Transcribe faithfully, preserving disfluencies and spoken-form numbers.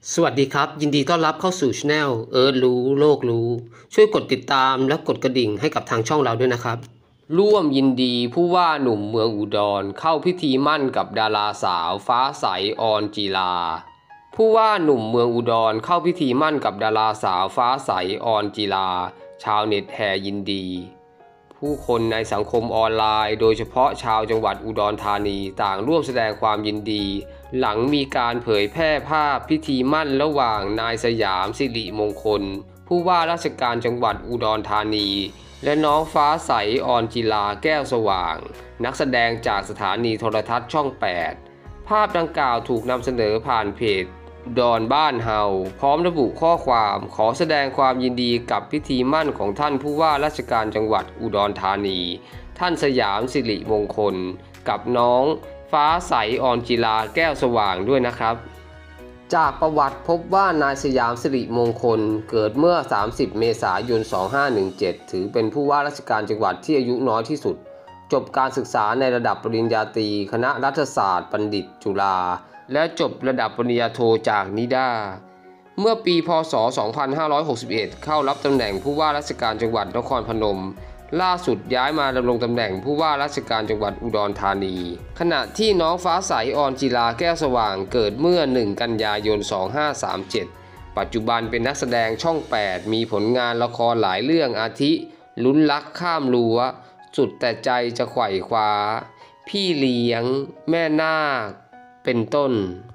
สวัสดีครับยินดีต้อนรับเข้าสู่ช anel เอิร์ธรู้โลกรู้ช่วยกดติดตามและกดกระดิ่งให้กับทางช่องเราด้วยนะครับร่วมยินดีผู้ว่าหนุ่มเมืองอุดรเข้าพิธีมั่นกับดาราสาวฟ้าใสออนจีลาผู้ว่าหนุ่มเมืองอุดรเข้าพิธีมั่นกับดาราสาวฟ้าใสออนจีลาชาวเน็ตแห่ยินดีผู้คนในสังคมออนไลน์โดยเฉพาะชาวจังหวัดอุดรธานีต่างร่วมแสดงความยินดีหลังมีการเผยแพร่ภาพพิธีมั่นระหว่างนายสยามสิริมงคลผู้ว่าราชการจังหวัดอุดรธานีและน้องฟ้าใสออนจีลาแก้วสว่างนักแสดงจากสถานีโทรทัศน์ช่องแปดภาพดังกล่าวถูกนำเสนอผ่านเพจอุดรบ้านเฮาพร้อมระบุข้อความขอแสดงความยินดีกับพิธีมั่นของท่านผู้ว่าราชการจังหวัดอุดรธานีท่านสยามสิริมงคลกับน้องฟ้าใสออนจีลาแก้วสว่างด้วยนะครับจากประวัติพบว่านายสยามสิริมงคลเกิดเมื่อสามสิบเมษายนสองพันห้าร้อยสิบเจ็ดถือเป็นผู้ว่าราชการจังหวัดที่อายุน้อยที่สุดจบการศึกษาในระดับปริญญาตรีคณะรัฐศาสตร์บัณฑิตจุฬาและจบระดับปริญญาโทจากนิด้าเมื่อปีพ.ศ. สองพันห้าร้อยหกสิบเอ็ดเข้ารับตำแหน่งผู้ว่าราชการจังหวัดนครพนมล่าสุดย้ายมาดำรงตำแหน่งผู้ว่าราชการจังหวัดอุดรธานีขณะที่น้องฟ้าใสออนจีลาแก้วสว่างเกิดเมื่อหนึ่งกันยายนสองพันห้าร้อยสามสิบเจ็ดปัจจุบันเป็นนักแสดงช่องแปดมีผลงานละครหลายเรื่องอาทิลุ้นรักข้ามรั้วสุดแต่ใจจะไขว่คว้าพี่เลี้ยงแม่นาคเป็นต้น